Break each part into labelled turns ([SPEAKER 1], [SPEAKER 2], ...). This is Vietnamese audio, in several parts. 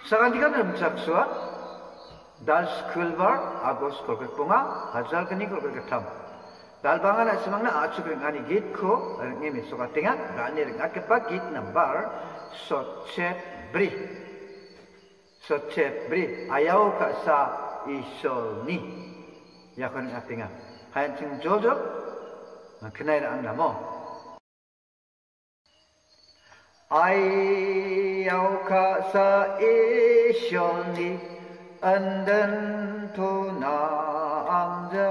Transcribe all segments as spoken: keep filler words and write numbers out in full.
[SPEAKER 1] Sakantikan dalam saksua dal skulbar agos kolkek punga hajal kini kolkek ketam dal bangan asemangna acu kengani git ko ngemi sokatinga dani rengat kepak git nambar sochet bri sochet bri ayau kasa isol ni yakon ngatinga hayan cing jojo kenai ang namo ayau kasa isol ni anden tuna amja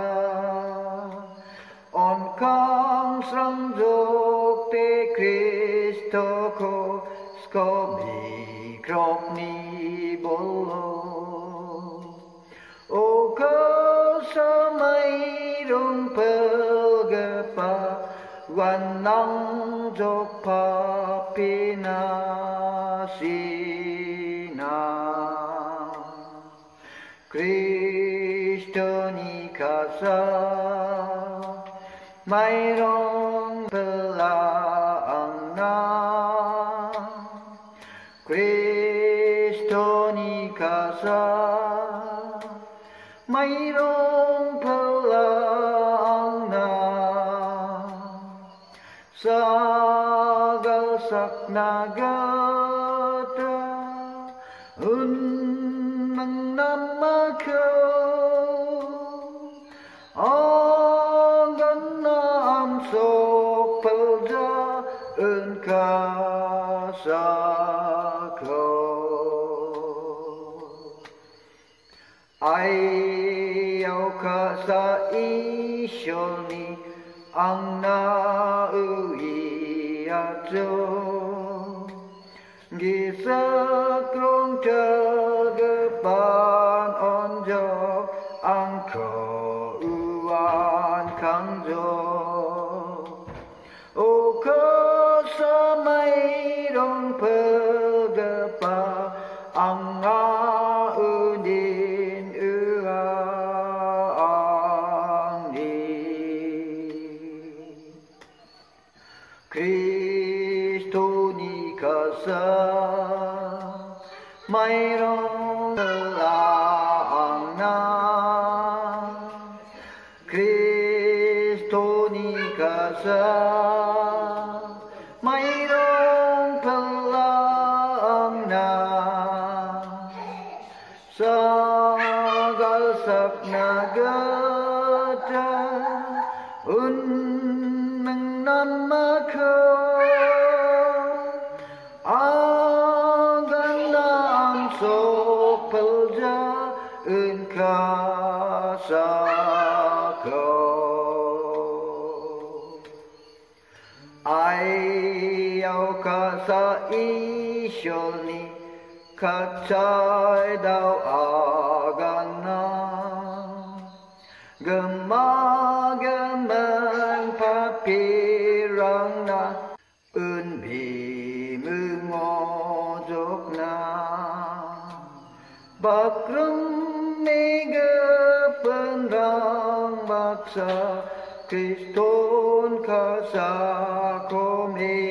[SPEAKER 1] on kang sang jok te Kristo ko skobi krop ni bolo o ka samai rong pelgepa wanang jok papina sina Kristo ni kasa mayroong pelaang na Kristo ni kasa mayroong pelaang na sagalsak na gata unang namako sok pelja engkasako ayaw kasa isyoni ang nauwi ajo gisakrong tagapan onjok ang kauwan kangjo o kasamay rong pagapa ang ngaunin uang ni Kristo ni kasa mayroong pelaang na Kristo ni kasa mayroong pelaang na sagalsak na gata unang namako agang naam sok pelja engkasako ayaw kasa isyol ni kacay daw agan na gemagamang papirang na unbi mungojok na bakrum mega penrang baksa Kriston kasako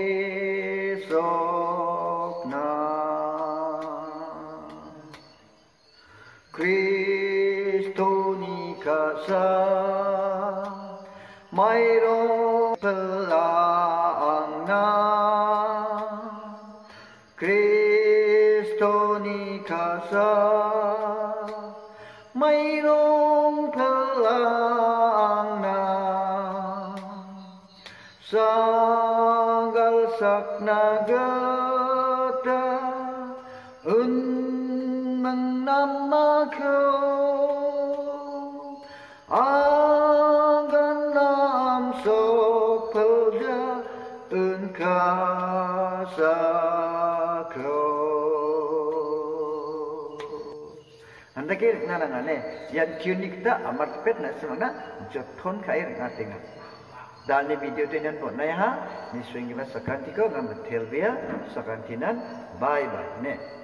[SPEAKER 1] mesok na Kristo ni kasa mayroong pelaang na Kristo ni kasa mayroong pelaang na sagalsak na gata unang namako agan nam sok pelja engkasako anda kira nana-nana yang kunik ta amat pet na semana jothon kair ngatinga dalni video tenan pon na ha ni swing ba sakantiko ngam telbia sakantinan bye bye ne